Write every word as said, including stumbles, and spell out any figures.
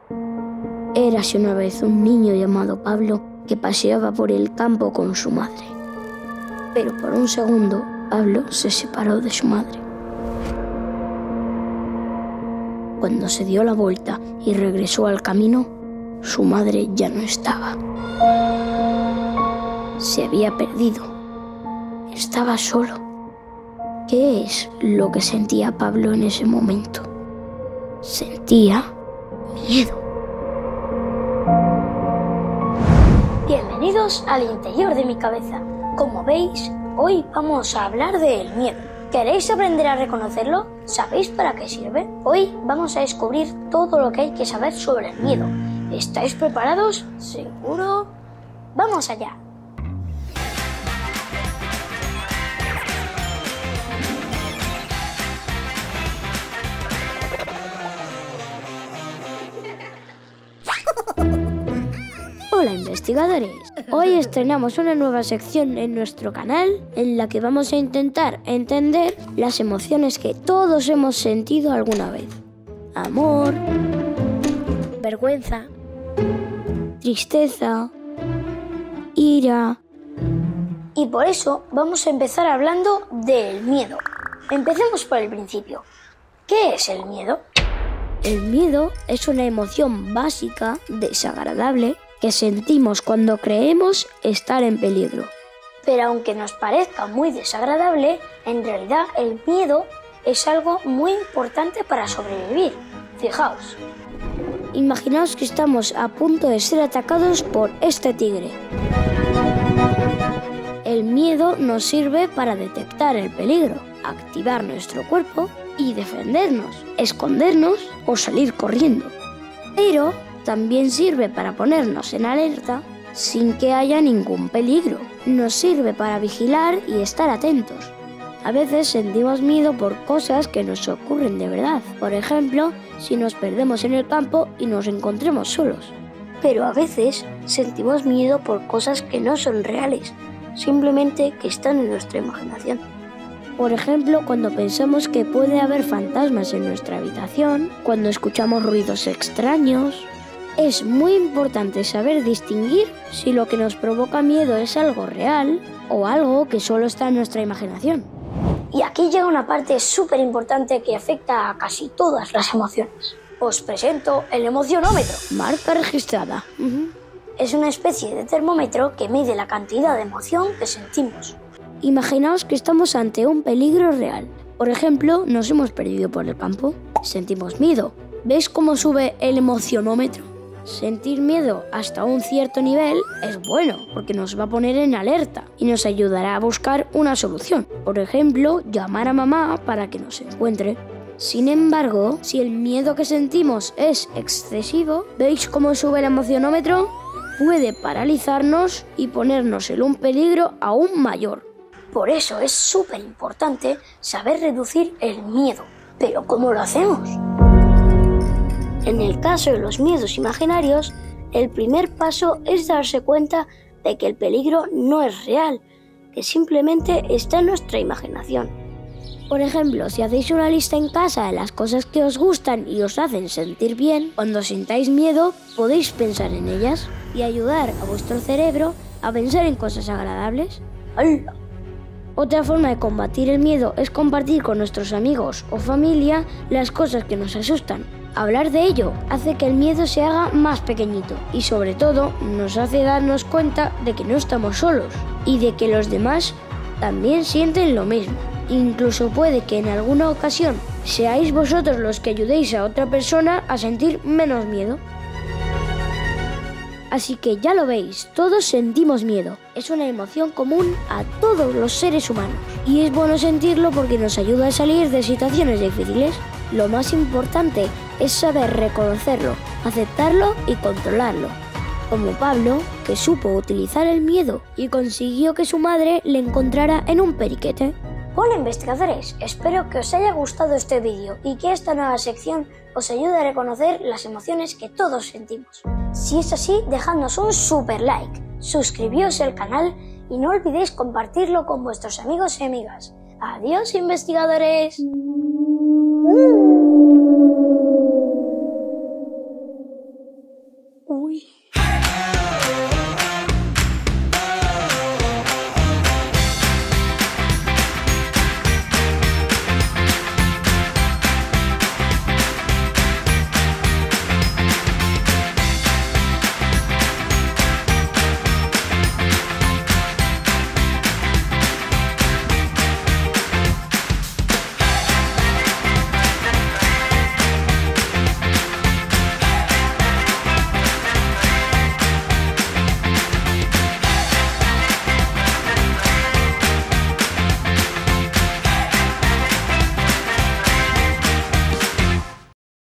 Érase una vez un niño llamado Pablo que paseaba por el campo con su madre. Pero por un segundo, Pablo se separó de su madre. Cuando se dio la vuelta y regresó al camino, su madre ya no estaba. Se había perdido. Estaba solo. ¿Qué es lo que sentía Pablo en ese momento? Sentía miedo. Bienvenidos al interior de mi cabeza. Como veis, hoy vamos a hablar del miedo. ¿Queréis aprender a reconocerlo? ¿Sabéis para qué sirve? Hoy vamos a descubrir todo lo que hay que saber sobre el miedo. ¿Estáis preparados? ¿Seguro? ¡Vamos allá! Hola investigadores, hoy estrenamos una nueva sección en nuestro canal en la que vamos a intentar entender las emociones que todos hemos sentido alguna vez. Amor, vergüenza, tristeza, ira. Y por eso vamos a empezar hablando del miedo. Empecemos por el principio. ¿Qué es el miedo? El miedo es una emoción básica, desagradable, que sentimos cuando creemos estar en peligro. Pero aunque nos parezca muy desagradable, en realidad el miedo es algo muy importante para sobrevivir. Fijaos. Imaginaos que estamos a punto de ser atacados por este tigre. El miedo nos sirve para detectar el peligro, activar nuestro cuerpo y defendernos, escondernos o salir corriendo. Pero también sirve para ponernos en alerta sin que haya ningún peligro. Nos sirve para vigilar y estar atentos. A veces sentimos miedo por cosas que nos ocurren de verdad. Por ejemplo, si nos perdemos en el campo y nos encontremos solos. Pero a veces sentimos miedo por cosas que no son reales, simplemente que están en nuestra imaginación. Por ejemplo, cuando pensamos que puede haber fantasmas en nuestra habitación, cuando escuchamos ruidos extraños. Es muy importante saber distinguir si lo que nos provoca miedo es algo real o algo que solo está en nuestra imaginación. Y aquí llega una parte súper importante que afecta a casi todas las emociones. Os presento el emocionómetro. Marca registrada. Uh-huh. Es una especie de termómetro que mide la cantidad de emoción que sentimos. Imaginaos que estamos ante un peligro real. Por ejemplo, nos hemos perdido por el campo. Sentimos miedo. ¿Veis cómo sube el emocionómetro? Sentir miedo hasta un cierto nivel es bueno porque nos va a poner en alerta y nos ayudará a buscar una solución. Por ejemplo, llamar a mamá para que nos encuentre. Sin embargo, si el miedo que sentimos es excesivo, ¿veis cómo sube el emocionómetro? Puede paralizarnos y ponernos en un peligro aún mayor. Por eso es súper importante saber reducir el miedo. ¿Pero cómo lo hacemos? En el caso de los miedos imaginarios, el primer paso es darse cuenta de que el peligro no es real, que simplemente está en nuestra imaginación. Por ejemplo, si hacéis una lista en casa de las cosas que os gustan y os hacen sentir bien, cuando sintáis miedo podéis pensar en ellas y ayudar a vuestro cerebro a pensar en cosas agradables. ¡Hala! Otra forma de combatir el miedo es compartir con nuestros amigos o familia las cosas que nos asustan. Hablar de ello hace que el miedo se haga más pequeñito y sobre todo nos hace darnos cuenta de que no estamos solos y de que los demás también sienten lo mismo. Incluso puede que en alguna ocasión seáis vosotros los que ayudéis a otra persona a sentir menos miedo. Así que ya lo veis, todos sentimos miedo. Es una emoción común a todos los seres humanos. Y es bueno sentirlo porque nos ayuda a salir de situaciones difíciles. Lo más importante es saber reconocerlo, aceptarlo y controlarlo. Como Pablo, que supo utilizar el miedo y consiguió que su madre le encontrara en un periquete. Hola investigadores, espero que os haya gustado este vídeo y que esta nueva sección os ayude a reconocer las emociones que todos sentimos. Si es así, dejadnos un super like, suscribíos al canal y no olvidéis compartirlo con vuestros amigos y amigas. ¡Adiós investigadores! Mm.